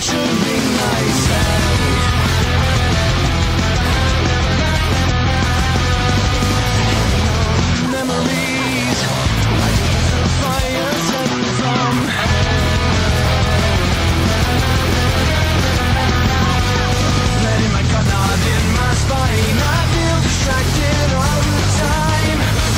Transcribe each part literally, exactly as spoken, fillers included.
torturing myself. Memories like a fire set from hell. Letting my gun out in my spine, I feel distracted all the time.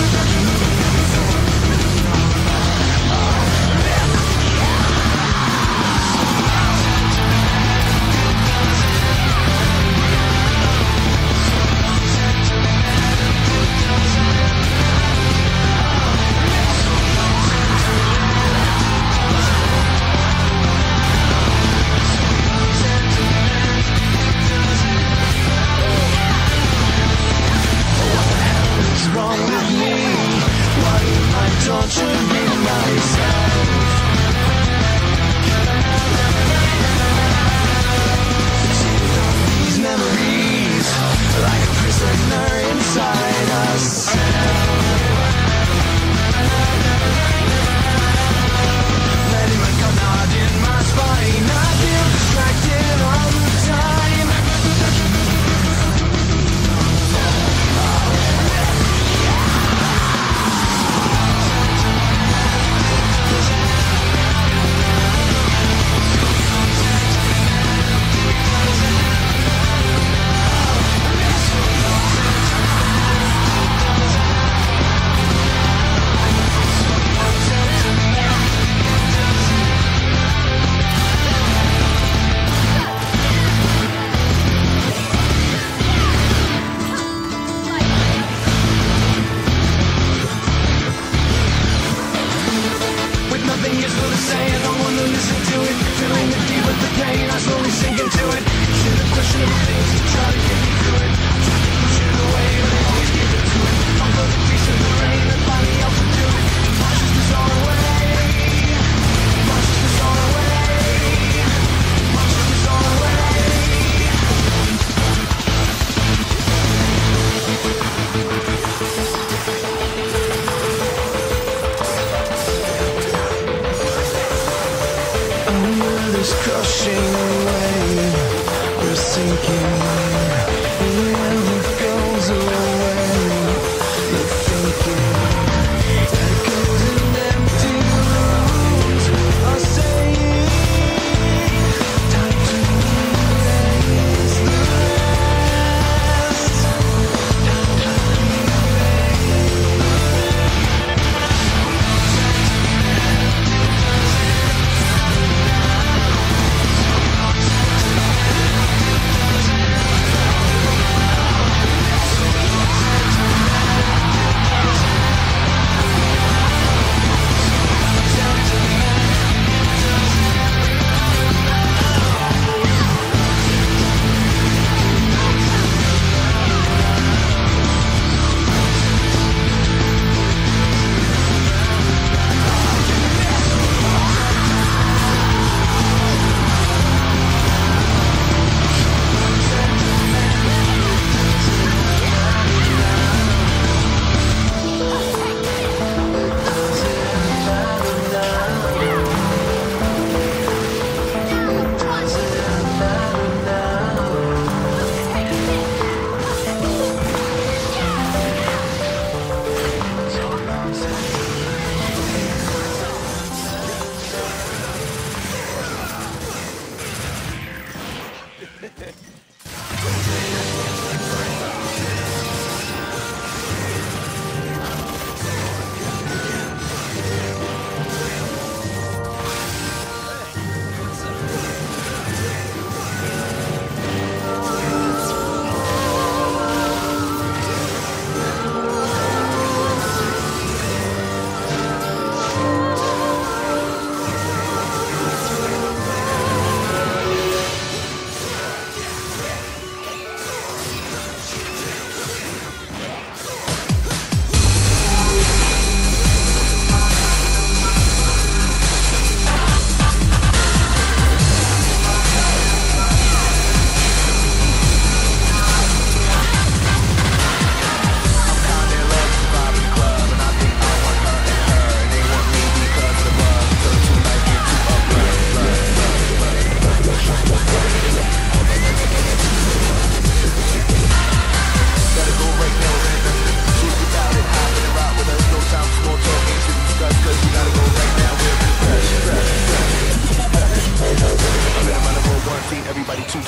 Wrong with me? Why am I torturing myself? These memories, like a prisoner inside a cell. Letting my gun out in my spine, I feel distracted all the time. Nothing useful to say, I don't want to listen to it. Feeling the deep with the pain, I slowly sink into it. Should have questionable things to try to get me through it. Try to push it away, but I always give it to it. I'll blow the piece of the rain and find the help to do it. Washes this all away. Washes this all away. Washes this all away. This crushing wave, we're sinking. It never goes away. The thinking echoes in empty rooms are saying, time to erase the rest. Time to erase.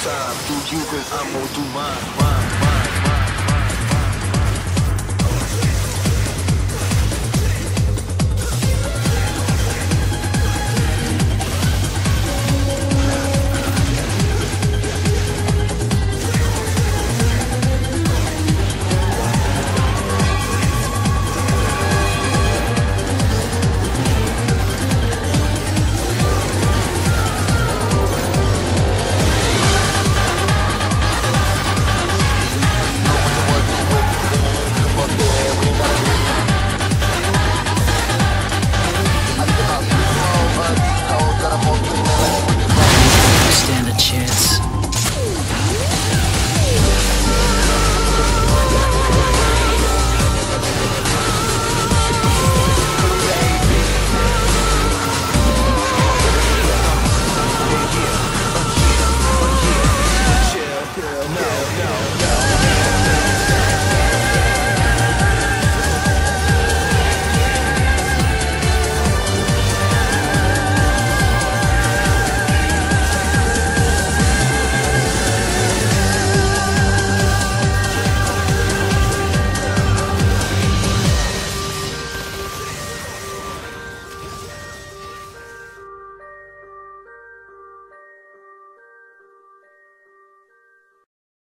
Tá fudido, amor do mar.